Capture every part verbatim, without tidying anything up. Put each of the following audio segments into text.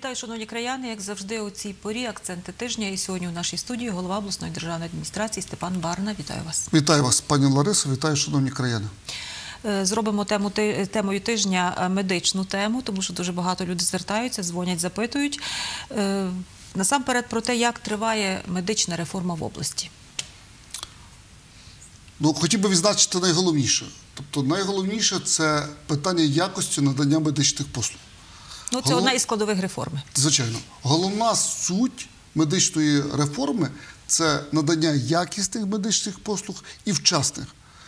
Вітаю, шановні краяни. Як завжди, у цій порі акценти тижня. І сьогодні у нашій студії голова обласної державної адміністрації Степан Барна. Вітаю вас. Вітаю вас, пані Ларисо. Вітаю, шановні краяни. Зробимо тему, темою тижня медичну тему, тому що дуже багато людей звертаються, дзвонять, запитують. Насамперед про те, як триває медична реформа в області. Ну, хотів би відзначити найголовніше. Тобто найголовніше – це питання якості надання медичних послуг. Ну, це Голов... одна із складових реформи. Звичайно. Головна суть медичної реформи – це надання якісних медичних послуг і вчасних.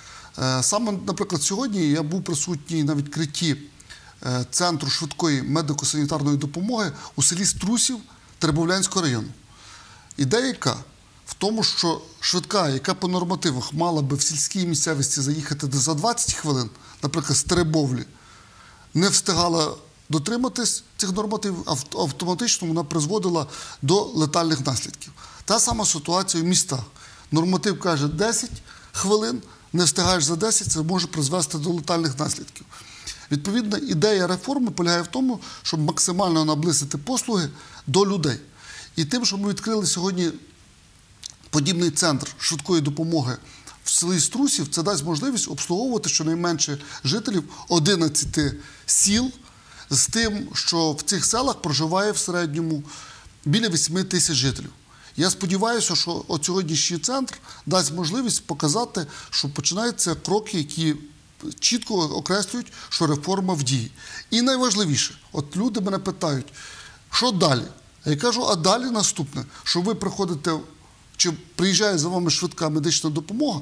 Саме, наприклад, сьогодні я був присутній на відкритті Центру швидкої медико-санітарної допомоги у селі Струсів Теребовлянського району. Ідея яка? В тому, що швидка, яка по нормативах мала би в сільській місцевості заїхати за двадцять хвилин, наприклад, з Теребовлі, не встигала дотриматись цих нормативів, автоматично вона призводила до летальних наслідків. Та сама ситуація в містах. Норматив каже десять хвилин, не встигаєш за десять, це може призвести до летальних наслідків. Відповідно, ідея реформи полягає в тому, щоб максимально наблизити послуги до людей. І тим, що ми відкрили сьогодні подібний центр швидкої допомоги в селі Струсів, це дасть можливість обслуговувати щонайменше жителів одинадцяти сіл, з тим, що в цих селах проживає в середньому біля восьми тисяч жителів. Я сподіваюся, що от сьогоднішній центр дасть можливість показати, що починаються кроки, які чітко окреслюють, що реформа в дії. І найважливіше, от люди мене питають, що далі? А я кажу, а далі наступне, що ви приходите, чи приїжджає за вами швидка медична допомога,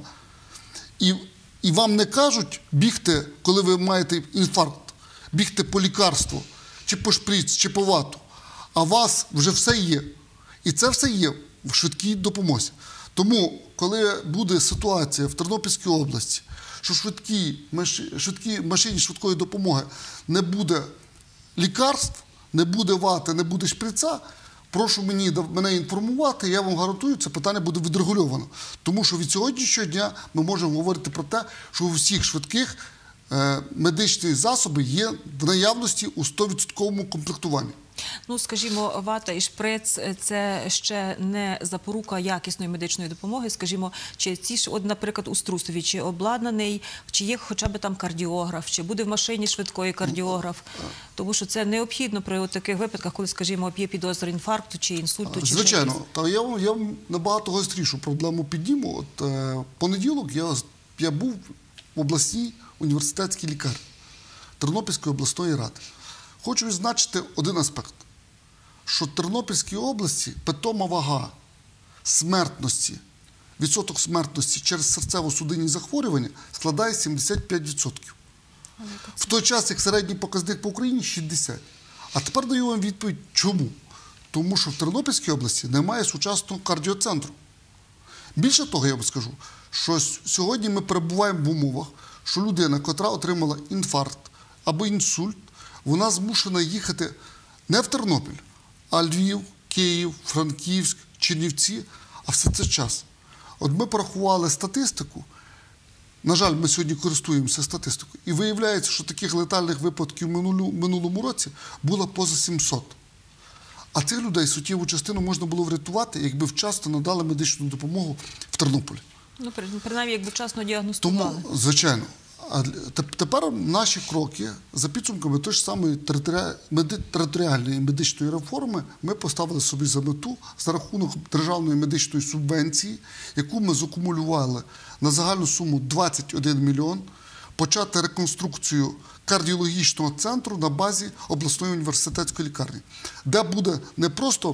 і, і вам не кажуть бігти, коли ви маєте інфаркт, бігти по лікарству, чи по шприц, чи по вату, а у вас вже все є. І це все є в швидкій допомозі. Тому, коли буде ситуація в Тернопільській області, що швидкі, швидкі машині швидкої допомоги не буде лікарств, не буде вати, не буде шприца, прошу мені, мене інформувати, я вам гарантую, це питання буде відрегульовано. Тому що від сьогоднішнього дня ми можемо говорити про те, що у всіх швидких е, медичні засоби є в наявності у сто відсотків комплектуванні. Ну, скажімо, вата і шприц – це ще не запорука якісної медичної допомоги. Скажімо, чи ці ж, от, наприклад, у Струсові, чи обладнаний, чи є хоча б там кардіограф, чи буде в машині швидкої кардіограф. Тому що це необхідно при таких випадках, коли, скажімо, є підозра інфаркту, чи інсульту, чи звичайно. щось. Та я, я набагато гострішу проблему підніму. От е, понеділок я, я був в обласній університетській лікарні Тернопільської обласної ради. Хочу відзначити один аспект, що в Тернопільській області питома вага смертності, відсоток смертності через серцево-судинні захворювання складає сімдесят п'ять відсотків. В той час, як середній показник по Україні – шістдесят відсотків. А тепер даю вам відповідь, чому? Тому що в Тернопільській області немає сучасного кардіоцентру. Більше того, я вам скажу, що сьогодні ми перебуваємо в умовах, що людина, котра отримала інфаркт або інсульт, вона змушена їхати не в Тернопіль, а Львів, Київ, Франківськ, Чернівці, а все це час. От ми порахували статистику, на жаль, ми сьогодні користуємося статистикою, і виявляється, що таких летальних випадків в минулому році було поза сімсот. А цих людей суттєву частину можна було врятувати, якби вчасно надали медичну допомогу в Тернополі. Ну, принаймні, якби вчасно діагностували. Тому, звичайно. А тепер наші кроки за підсумками тої ж самої територіальної медичної реформи ми поставили собі за мету за рахунок державної медичної субвенції, яку ми закумулювали на загальну суму двадцять один мільйон, почати реконструкцію кардіологічного центру на базі обласної університетської лікарні, де буде не просто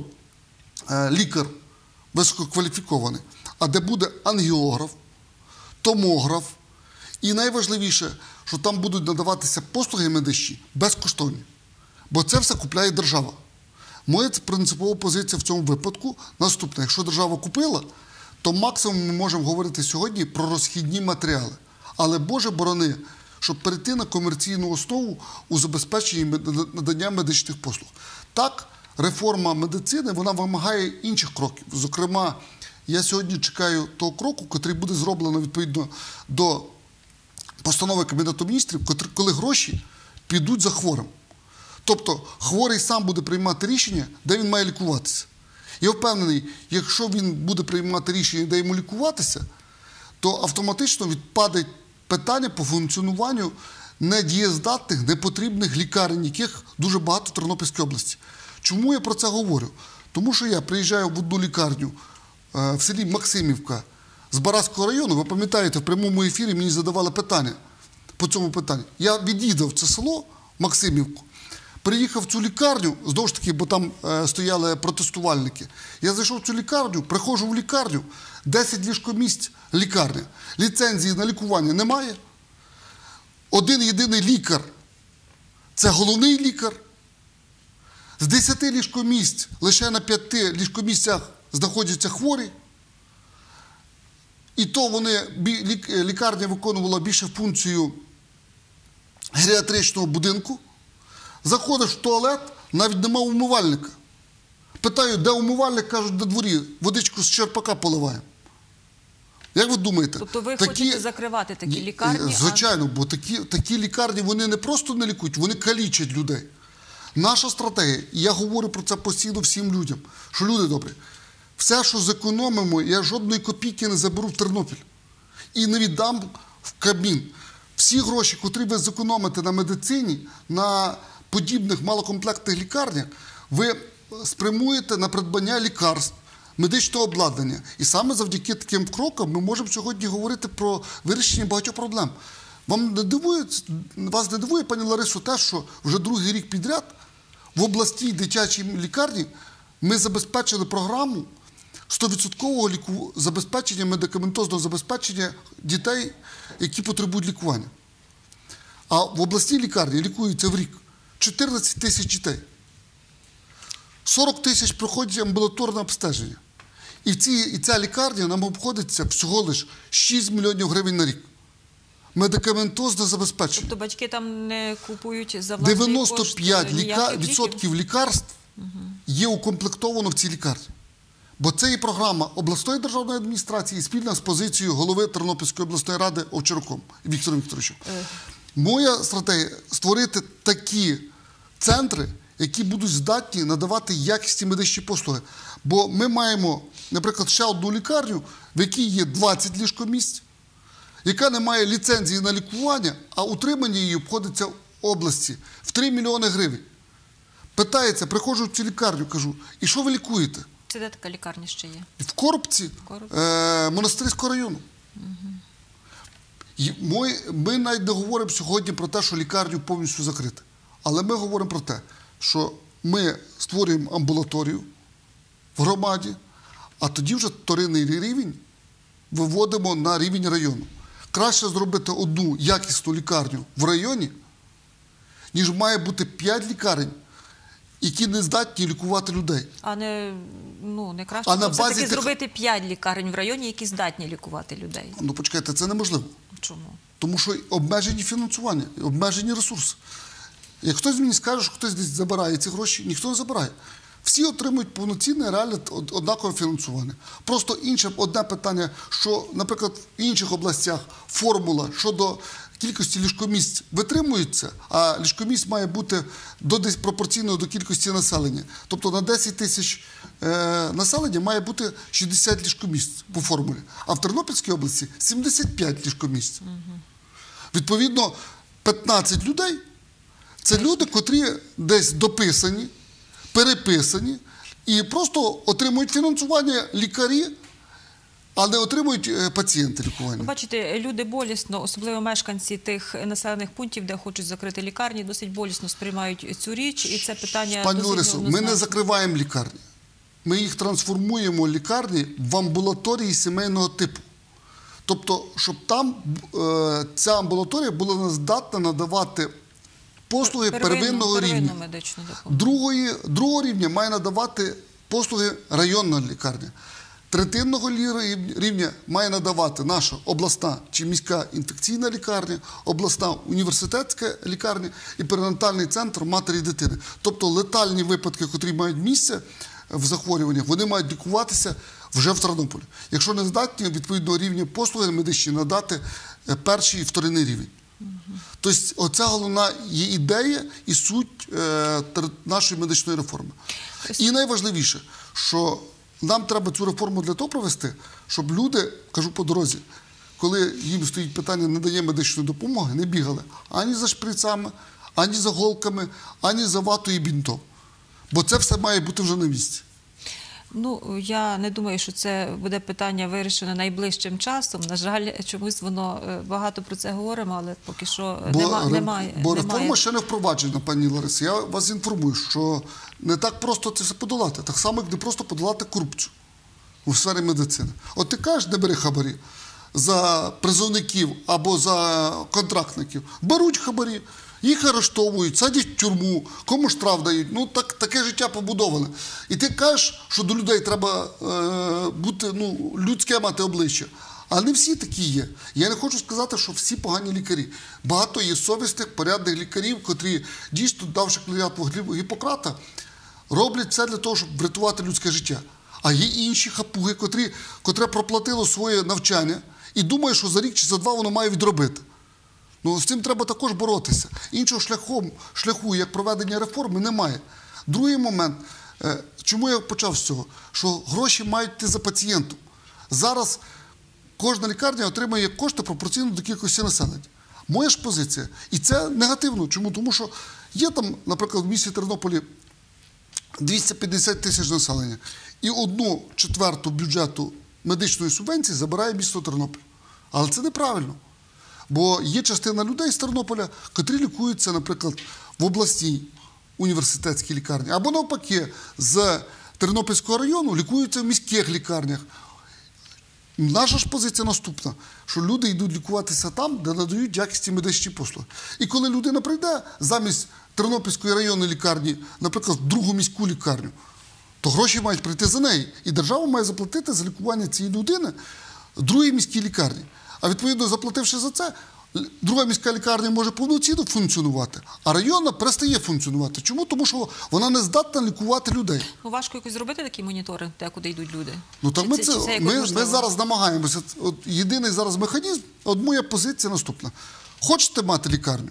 лікар висококваліфікований, а де буде ангіограф, томограф. І найважливіше, що там будуть надаватися послуги медичні безкоштовні. Бо це все купляє держава. Моя принципова позиція в цьому випадку наступна. Якщо держава купила, то максимум ми можемо говорити сьогодні про розхідні матеріали. Але, Боже борони, щоб перейти на комерційну основу у забезпеченні надання медичних послуг. Так, реформа медицини, вона вимагає інших кроків. Зокрема, я сьогодні чекаю того кроку, який буде зроблено відповідно до постанови Кабінету Міністрів, коли гроші підуть за хворим. Тобто хворий сам буде приймати рішення, де він має лікуватися. Я впевнений, якщо він буде приймати рішення, де йому лікуватися, то автоматично відпаде питання по функціонуванню недієздатних, непотрібних лікарень, яких дуже багато в Тернопільській області. Чому я про це говорю? Тому що я приїжджаю в одну лікарню в селі Максимівка з Барацького району. Ви пам'ятаєте, в прямому ефірі мені задавали питання по цьому питанню. Я від'їздив це село Максимівку, приїхав в цю лікарню, знову ж таки, бо там е, стояли протестувальники. Я зайшов в цю лікарню, приходжу в лікарню, десять ліжкомісць лікарня. Ліцензії на лікування немає. Один єдиний лікар – це головний лікар. З десяти ліжкомісць лише на п'яти ліжкомісцях знаходяться хворі. І то вони, лікарня виконувала більше функцію геріатричного будинку. Заходиш в туалет, навіть нема умивальника. Питаю, де умивальник? Кажуть, на дворі, водичку з черпака поливаємо. Як ви думаєте? Тобто ви такі... хочете закривати такі лікарні? Звичайно, а... бо такі, такі лікарні, вони не просто не лікують, вони калічать людей. Наша стратегія, і я говорю про це постійно всім людям, що люди добрі, все, що зекономимо, я жодної копійки не заберу в Тернопіль. І не віддам в Кабмін. Всі гроші, котрі ви зекономите на медицині, на подібних малокомплектних лікарнях, ви спрямуєте на придбання лікарств, медичного обладнання. І саме завдяки таким крокам ми можемо сьогодні говорити про вирішення багатьох проблем. Вам не дивує, вас не дивує, пані Ларисо, те, що вже другий рік підряд в обласній дитячій лікарні ми забезпечили програму сто відсотків ліку... забезпечення, медикаментозного забезпечення дітей, які потребують лікування. А в обласній лікарні лікується в рік чотирнадцять тисяч дітей. сорок тисяч проходять амбулаторне обстеження. І, в ці, і ця лікарня нам обходиться всього лише шість мільйонів гривень на рік. Медикаментозне забезпечення. Тобто батьки там не купують за власний кошт дев'яносто п'ять відсотків ліків? лікарств є укомплектовано в цій лікарні. Бо це є програма обласної державної адміністрації спільна з позицією голови Тернопільської обласної ради Овчаруком Віктором Вікторовичем. Моя стратегія – створити такі центри, які будуть здатні надавати якісні медичні послуги. Бо ми маємо, наприклад, ще одну лікарню, в якій є двадцять ліжкомісць, яка не має ліцензії на лікування, а утримання її обходиться в області в три мільйони гривень. Питається, приходжу в цю лікарню, кажу, і що ви лікуєте? Це де така лікарня ще є? В Коробці, е, Монастирського району. Угу. Ми, ми навіть не говоримо сьогодні про те, що лікарню повністю закрити. Але ми говоримо про те, що ми створюємо амбулаторію в громаді, а тоді вже вторинний рівень виводимо на рівень району. Краще зробити одну якісну лікарню в районі, ніж має бути п'ять лікарень, які не здатні лікувати людей. А не, ну, не краще а на базі все-таки тих... зробити п'ять лікарень в районі, які здатні лікувати людей? Ну, почекайте, це неможливо. Чому? Тому що обмежені фінансування, обмежені ресурси. Як хтось мені скаже, що хтось десь забирає ці гроші, ніхто не забирає. Всі отримують повноцінне, реальне, однакове фінансування. Просто інше, одне питання, що, наприклад, в інших областях формула щодо кількості ліжкомісць витримується, а ліжкомісць має бути до, десь пропорційно до кількості населення. Тобто на десять тисяч е, населення має бути шістдесят ліжкомісць по формулі. А в Тернопільській області сімдесят п'ять ліжкомісць. Угу. Відповідно, п'ятнадцять людей – це люди, котрі десь дописані, переписані і просто отримують фінансування лікарі, а не отримують пацієнти лікування. Бачите, люди болісно, особливо мешканці тих населених пунктів, де хочуть закрити лікарні, досить болісно сприймають цю річ, і це питання... Пані Ларисо, ми не закриваємо лікарні. Ми їх трансформуємо, лікарні, в амбулаторії сімейного типу. Тобто, щоб там е, ця амбулаторія була здатна надавати послуги первинну, первинного рівня. Другої, другого рівня має надавати послуги районна лікарня. Третинного рівня має надавати наша обласна чи міська інфекційна лікарня, обласна університетська лікарня і перинатальний центр матері і дитини. Тобто летальні випадки, які мають місце в захворюваннях, вони мають лікуватися вже в Тернополі. Якщо не здатні відповідного рівня послуги медичні надати перший і вторинний рівень. Угу. Тобто, оця головна є ідея і суть е, нашої медичної реформи. І найважливіше, що нам треба цю реформу для того провести, щоб люди, кажу по дорозі, коли їм стоїть питання надання медичної допомоги, не бігали ані за шприцами, ані за голками, ані за ватою і бінтом. Бо це все має бути вже на місці. Ну, я не думаю, що це буде питання вирішено найближчим часом. На жаль, чомусь воно, багато про це говоримо, але поки що бо, нема, ре, немає. Бо немає. реформа ще не впроваджена, пані Ларисі. Я вас інформую, що не так просто це все подолати. Так само, як не просто подолати корупцію у сфері медицини. От ти кажеш, не бери хабарі за призовників або за контрактників. Беруть хабарі, їх арештовують, садять в тюрму, кому штраф дають. Ну, так, таке життя побудоване. І ти кажеш, що до людей треба е, бути, ну, людське мати обличчя. А не всі такі є. Я не хочу сказати, що всі погані лікарі. Багато є совісних, порядних лікарів, котрі дійсно, давши клятву Гіппократа, роблять все для того, щоб врятувати людське життя. А є інші хапуги, котрі, котре проплатило своє навчання і думає, що за рік чи за два воно має відробити. Ну, з цим треба також боротися. Іншого шляху, шляху, як проведення реформи, немає. Другий момент, чому я почав з цього? Що гроші мають йти за пацієнтом. Зараз кожна лікарня отримує кошти пропорційно до кількості населення. Моя ж позиція. І це негативно. Чому? Тому що є там, наприклад, в місті Тернополі двісті п'ятдесят тисяч населення. І одну четверту бюджету медичної субвенції забирає місто Тернопіль. Але це неправильно. Бо є частина людей з Тернополя, котрі лікуються, наприклад, в обласній університетській лікарні. Або навпаки, з Тернопільського району лікуються в міських лікарнях. Наша ж позиція наступна, що люди йдуть лікуватися там, де надають якісні медичні послуги. І коли людина прийде замість Тернопільської районної лікарні, наприклад, в другу міську лікарню, то гроші мають прийти за неї. І держава має заплатити за лікування цієї людини в другій міській лікарні. А відповідно, заплативши за це, друга міська лікарня може повноцінно функціонувати, а районна перестає функціонувати. Чому? Тому що вона не здатна лікувати людей. Ну, важко якось зробити такий моніторинг, те, куди йдуть люди? Ну, так чи, ми, це, це, чи це ми, ми зараз намагаємося. От, єдиний зараз механізм, от моя позиція наступна. Хочете мати лікарню?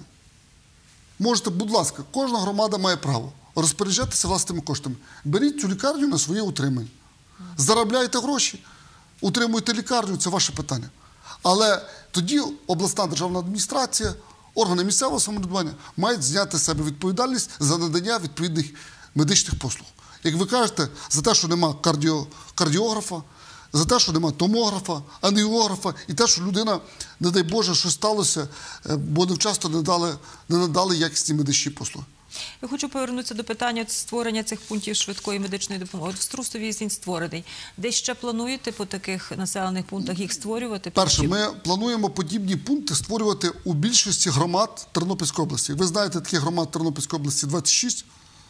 Можете, будь ласка, кожна громада має право розпоряджатися власними коштами. Беріть цю лікарню на своє утримання. Заробляйте гроші, утримуйте лікарню, це ваше питання. Але тоді обласна державна адміністрація, органи місцевого самоврядування мають зняти з себе відповідальність за надання відповідних медичних послуг. Як ви кажете, за те, що нема кардіо, кардіографа, за те, що нема томографа, ангіографа, і те, що людина, не дай Боже, що сталося, бо невчасно не надали, не надали якісні медичні послуги. Я хочу повернутися до питання створення цих пунктів швидкої медичної допомоги. От в Струсові він створений. Де ще плануєте по таких населених пунктах їх створювати? Перше, ми плануємо подібні пункти створювати у більшості громад Тернопільської області. Ви знаєте, таких громад Тернопільської області двадцять шість.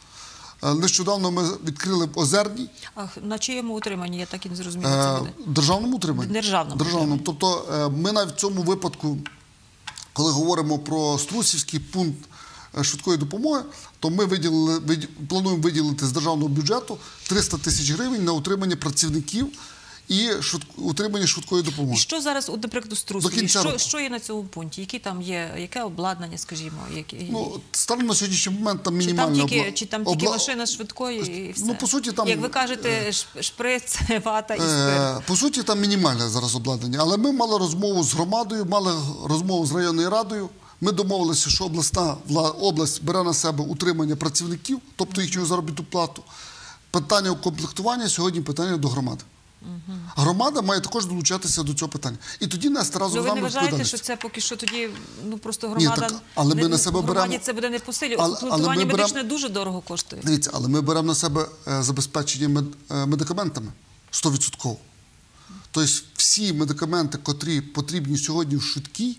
Нещодавно ми відкрили в Озерній. А на чиєму утриманні? Я так і не зрозуміла, це буде. Державному утриманні. Державному. Державному. Тобто ми навіть в цьому випадку, коли говоримо про Струсівський пункт швидкої допомоги, то ми виділили, плануємо виділити з державного бюджету триста тисяч гривень на утримання працівників і утримання швидкої допомоги. І що зараз, от, наприклад, у Струсові? Що, що є на цьому пункті? Які там є, яке обладнання, скажімо? Які... Ну, станом на сьогоднішній момент там мінімальне обладнання. Обла... Чи там тільки обла... машина швидкої і все? Ну, по суті, там... Як ви кажете, шприц, вата і спирт. Е, по суті, там мінімальне зараз обладнання. Але ми мали розмову з громадою, мали розмову з районною радою. Ми домовилися, що обласна область бере на себе утримання працівників, тобто їхню заробітну плату. Питання укомплектування сьогодні питання до громади. Угу. Громада має також долучатися до цього питання. І тоді нести разом з нами відповідальність. Ви не вважаєте, що це поки що тоді, ну просто громада... Ні, так, але ми не, на себе беремо... Громаді це буде не по силі. Укомплектування медичне берем... дуже дорого коштує. Дивіться, але ми беремо на себе забезпечення мед... медикаментами сто відсотків. Тобто всі медикаменти, котрі потрібні сьогодні в швидкій,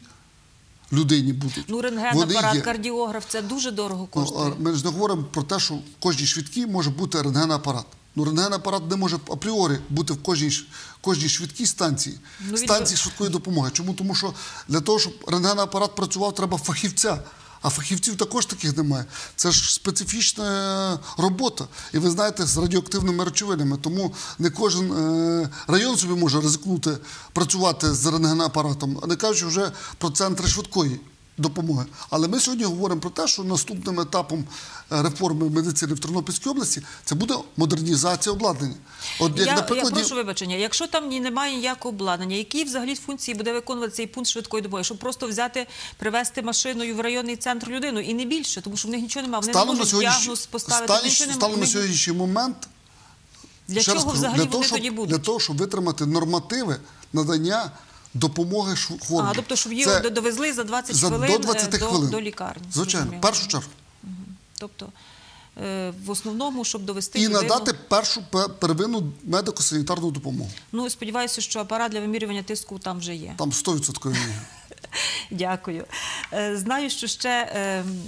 людині будуть. Ну, рентген-апарат, кардіограф – це дуже дорого коштує. Ну, ми ж не говоримо про те, що в кожній швидкій може бути рентген-апарат. Ну, рентген-апарат не може апріорі бути в кожній, кожній швидкій станції, ну, станції швидкої допомоги. Чому? Тому що для того, щоб рентген-апарат працював, треба фахівця. А фахівців також таких немає. Це ж специфічна робота. І ви знаєте, з радіоактивними речовинами. Тому не кожен е, район собі може ризикнути працювати з рентген-апаратом, а не кажучи вже про центри швидкої допомоги. Але ми сьогодні говоримо про те, що наступним етапом реформи медицини в Тернопільській області це буде модернізація обладнання. От, як, я, наприклад, я прошу вибачення, якщо там ні, немає ніякого обладнання, які взагалі функції буде виконувати цей пункт швидкої допомоги? Щоб просто взяти, привезти машиною в районний центр людину і не більше, тому що в них нічого немає. Вони станом не можуть діагноз поставити. Станом, нічого станом немає. на сьогоднішній момент, Для ще раз чого кажу, взагалі для вони того, щоб, тоді будуть? Для того, щоб витримати нормативи надання допомоги шв- хворим. А, тобто, щоб її Це довезли за двадцять за, хвилин до двадцяти до, хвилин. до лікарні. Звичайно, в Зрозуміло. першу чергу. Тобто, е, в основному, щоб довести І людину... надати першу пе- первинну медико-санітарну допомогу. Ну, сподіваюся, що апарат для вимірювання тиску там вже є. Там сто відсотків є. Дякую. Е, Знаю, що ще е, м,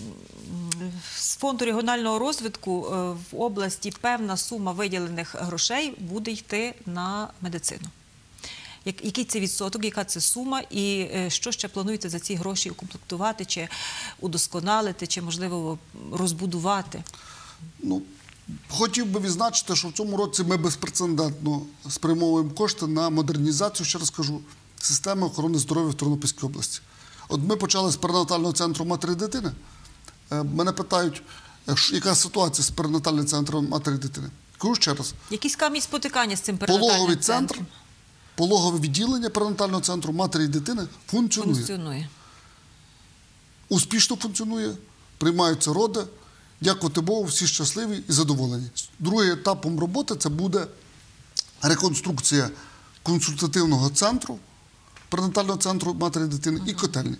з фонду регіонального розвитку е, в області певна сума виділених грошей буде йти на медицину. Як- Який це відсоток, яка це сума і е, що ще плануєте за ці гроші укомплектувати, чи удосконалити, чи, можливо, розбудувати? Ну, хотів би відзначити, що в цьому році ми безпрецедентно спрямовуємо кошти на модернізацію, ще раз кажу, системи охорони здоров'я в Тернопільській області. От ми почали з перинатального центру матері і дитини. Е, Мене питають, е, ш- яка ситуація з перинатальним центром матері і дитини. Кажу ще раз, Якісь камінь спотикання з цим перинатальним пологовий центр, центром пологове відділення перинатального центру матері і дитини функціонує. функціонує? Успішно функціонує, приймаються роди. Дякувати Богу, всі щасливі і задоволені. Другим етапом роботи це буде реконструкція консультативного центру, перинатального центру матері і дитини і котельні.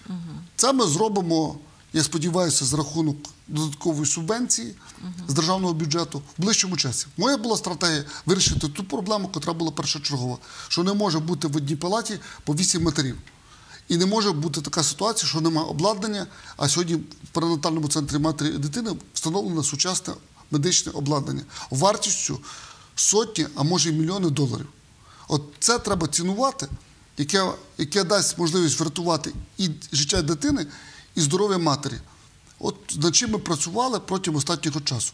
Це ми зробимо, я сподіваюся, за рахунок додаткової субвенції з державного бюджету в ближчому часі. Моя була стратегія вирішити ту проблему, яка була першочергова, що не може бути в одній палаті по вісім матерів. І не може бути така ситуація, що немає обладнання, а сьогодні в перинатальному центрі матері і дитини встановлено сучасне медичне обладнання вартістю сотні, а може й мільйони доларів. От це треба цінувати, яке, яке дасть можливість врятувати і життя дитини, і здоров'я матері. От над чим ми працювали протягом останнього часу.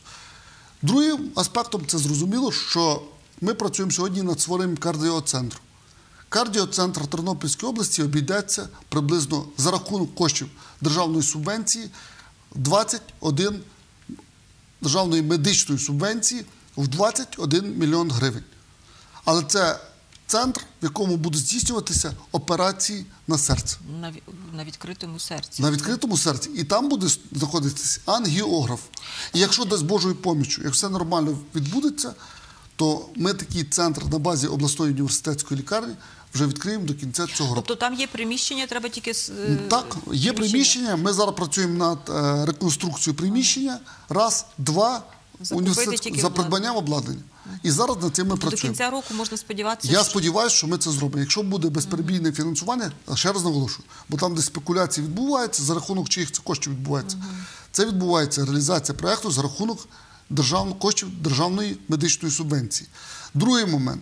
Другим аспектом це зрозуміло, що ми працюємо сьогодні над створенням кардіоцентру. Кардіоцентр Тернопільської області обійдеться приблизно за рахунок коштів державної субвенції двадцять один державної медичної субвенції в двадцять один мільйон гривень. Але це центр, в якому будуть здійснюватися операції на серце. На, ві- на відкритому серці. На відкритому серці. І там буде знаходитися ангіограф. І якщо дасть Божою поміччю, як все нормально відбудеться, то ми такий центр на базі обласної університетської лікарні вже відкриємо до кінця цього року. Тобто там є приміщення, треба тільки... з- е, Так, є приміщення. Ми зараз працюємо над е, реконструкцією приміщення. Раз, два, Закупити університет тільки за обладнання. придбанням обладнання. І зараз над цим ми Тобто до працюємо. кінця року можна сподіватися, Я що... сподіваюся, що ми це зробимо. Якщо буде безперебійне фінансування, ще раз наголошую, бо там, де спекуляції відбуваються, за рахунок чиїх це коштів відбувається. Це відбувається реалізація проєкту за рахунок державного, коштів державної медичної субвенції. Другий момент.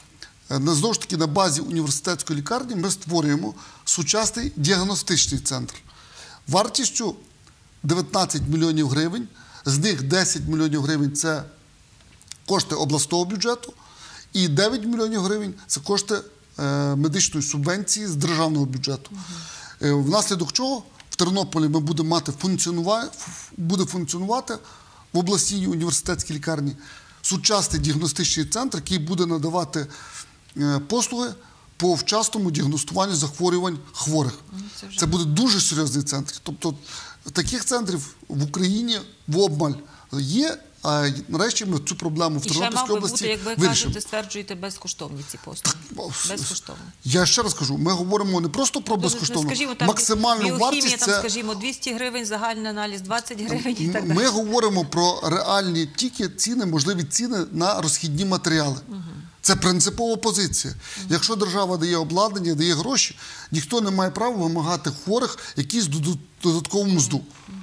Е, на- Знову ж таки, на базі університетської лікарні ми створюємо сучасний діагностичний центр. Вартістю дев'ятнадцять мільйонів гривень, з них десять мільйонів гривень – це кошти обласного бюджету, і дев'ять мільйонів гривень – це кошти е, медичної субвенції з державного бюджету. Е, внаслідок чого в Тернополі ми будемо мати функціонува... ф- буде функціонувати в обласній університетській лікарні сучасний діагностичний центр, який буде надавати е, послуги по вчасному діагностуванню захворювань хворих. це вже- Це буде дуже серйозний центр. Тобто таких центрів в Україні в обмаль є, а нарешті ми цю проблему в І ще мав Тернопільській би області бути, як ви вирішимо. кажете, стверджуєте, безкоштовні ці послуги. Безкоштовні. Я ще раз кажу, ми говоримо не просто про безкоштовну, Скажімо, там, максимальну біохімія, вартість. там, Це скажімо, двісті гривень, загальний аналіз двадцять гривень і так далі. ми говоримо про реальні тільки ціни, можливі ціни на розхідні матеріали. Це принципова позиція. Якщо держава дає обладнання, дає гроші, ніхто не має права вимагати хворих якісь доду- додаткову мзду.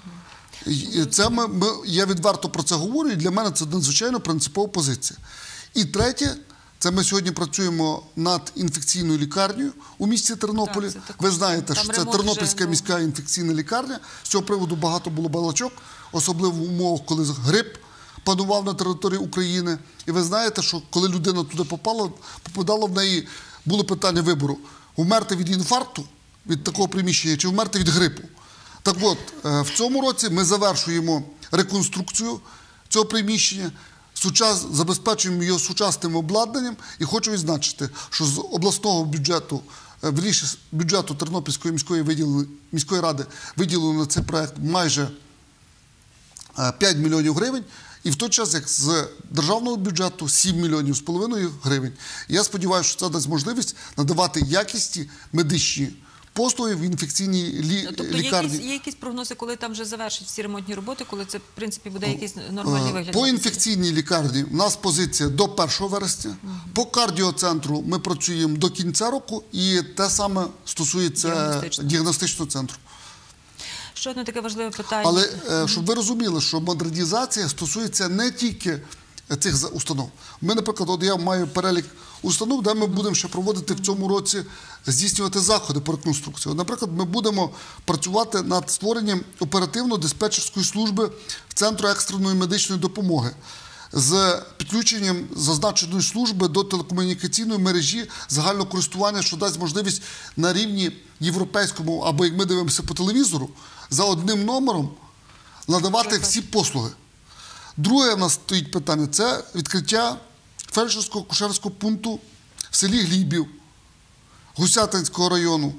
І Це ми, ми, я відверто про це говорю, і для мене це надзвичайно принципова позиція. І третє, це ми сьогодні працюємо над інфекційною лікарнею у місті Тернополі. Так, це також. Ви знаєте, Там що це ремонт Тернопільська вже, ну. міська інфекційна лікарня. З цього приводу багато було балачок, особливо в умовах, коли грип панував на території України. І ви знаєте, що коли людина туди попала, попадала, в неї було питання вибору: вмерти від інфаркту, від такого приміщення, чи вмерти від грипу. Так от, е, в цьому році ми завершуємо реконструкцію цього приміщення, сучас, забезпечуємо його сучасним обладнанням і хочу відзначити, що з обласного бюджету, е, вірніше, з бюджету Тернопільської міської, виділили, міської ради виділено на цей проект майже е, п'ять мільйонів гривень, і в той час, як з державного бюджету сім мільйонів з половиною гривень. І я сподіваюся, що це дасть можливість надавати якісні медичні послуги в інфекційній лі... Тобто є лікарні. якісь, є якісь прогнози, коли там вже завершать всі ремонтні роботи, коли це, в принципі, буде якийсь нормальний вигляд? По інфекційній лікарні у нас позиція до першого вересня. Угу. По кардіоцентру ми працюємо до кінця року, і те саме стосується Діагностичного, діагностичного центру. Ще одне таке важливе питання. Але, щоб ви розуміли, що модернізація стосується не тільки цих установ. Ми, наприклад, от я маю перелік установ, де ми будемо ще проводити в цьому році, здійснювати заходи по реконструкції. От, наприклад, ми будемо працювати над створенням оперативно-диспетчерської служби в Центру екстреної медичної допомоги з підключенням зазначеної служби до телекомунікаційної мережі загального користування, що дасть можливість на рівні європейському, або як ми дивимося по телевізору, за одним номером надавати всі послуги. Друге в нас стоїть питання – це відкриття фельдшерського акушерського пункту в селі Глібів Гусятинського району,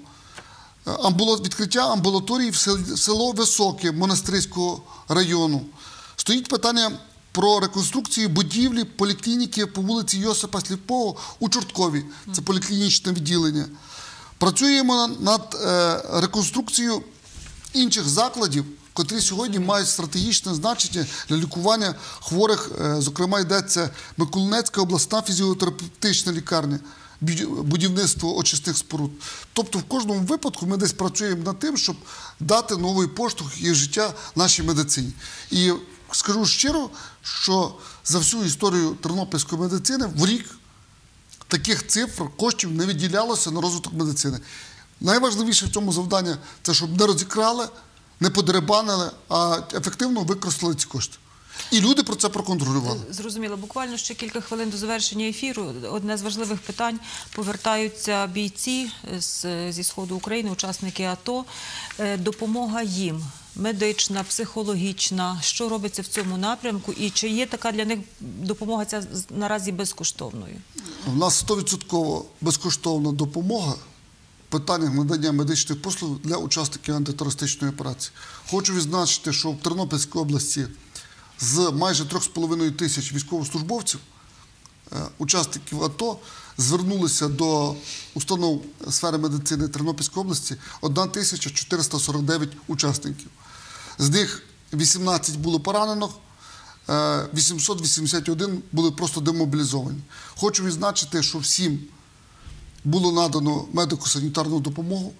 відкриття амбулаторії в село Високе Монастирського району. Стоїть питання про реконструкцію будівлі поліклініки по вулиці Йосипа Сліпого у Чорткові. Це поліклінічне відділення. Працюємо над реконструкцією інших закладів, котрі сьогодні мають стратегічне значення для лікування хворих. Зокрема, йдеться Миколинецька обласна фізіотерапевтична лікарня, будівництво очисних споруд. Тобто в кожному випадку ми десь працюємо над тим, щоб дати новий поштовх і життя нашій медицині. І скажу щиро, що за всю історію тернопільської медицини в рік таких цифр, коштів не виділялося на розвиток медицини. Найважливіше в цьому завдання – це щоб не розікрали, не подеребанили, а ефективно використали ці кошти. І люди про це проконтролювали. Зрозуміло. Буквально ще кілька хвилин до завершення ефіру. Одне з важливих питань. Повертаються бійці зі Сходу України, учасники АТО. Допомога їм. Медична, психологічна. Що робиться в цьому напрямку? І чи є така для них допомога ця наразі безкоштовною? У нас сто відсотків безкоштовна допомога в питаннях надання медичних послуг для учасників антитерористичної операції. Хочу відзначити, що в Тернопільській області з майже трьох з половиною тисяч військовослужбовців, учасників АТО, звернулися до установ сфери медицини Тернопільської області одна тисяча чотириста сорок дев'ять учасників. З них вісімнадцять було поранено, вісімсот вісімдесят один були просто демобілізовані. Хочу відзначити, що всім було надано медико-санітарну допомогу.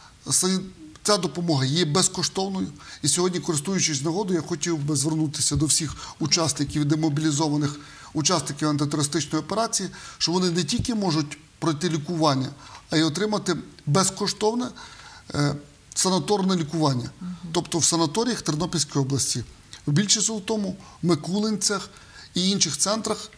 Ця допомога є безкоштовною. І сьогодні, користуючись нагодою, я хотів би звернутися до всіх учасників, демобілізованих учасників антитерористичної операції, що вони не тільки можуть пройти лікування, а й отримати безкоштовне санаторне лікування. Тобто в санаторіях Тернопільської області. В Більшій-Солотому, Микулинцях і інших центрах,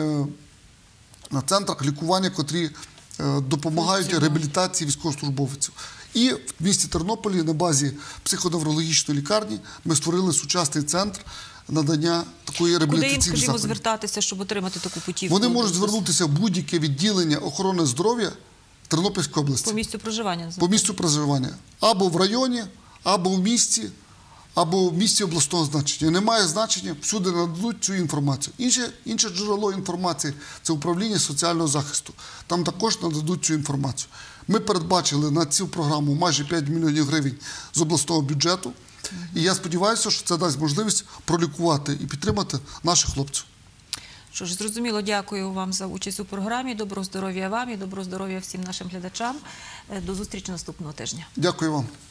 на центрах лікування, котрі допомагають реабілітації військовослужбовців. І в місті Тернополі на базі психоневрологічної лікарні ми створили сучасний центр надання такої реабілітаційної заходів. Куди їм, скажімо, звертатися, щоб отримати таку путівку? Вони можуть звернутися в будь-яке відділення охорони здоров'я Тернопільської області. По місцю проживання? По місцю проживання. Або в районі, або в місті, або в місті обласного значення. Немає значення, всюди нададуть цю інформацію. Інше, інше джерело інформації – це управління соціального захисту. Там також нададуть цю інформацію. Ми передбачили на цю програму майже п'ять мільйонів гривень з обласного бюджету. І я сподіваюся, що це дасть можливість пролікувати і підтримати наших хлопців. Що ж, зрозуміло, дякую вам за участь у програмі. Доброго здоров'я вам і доброго здоров'я всім нашим глядачам. До зустрічі наступного тижня. Дякую вам.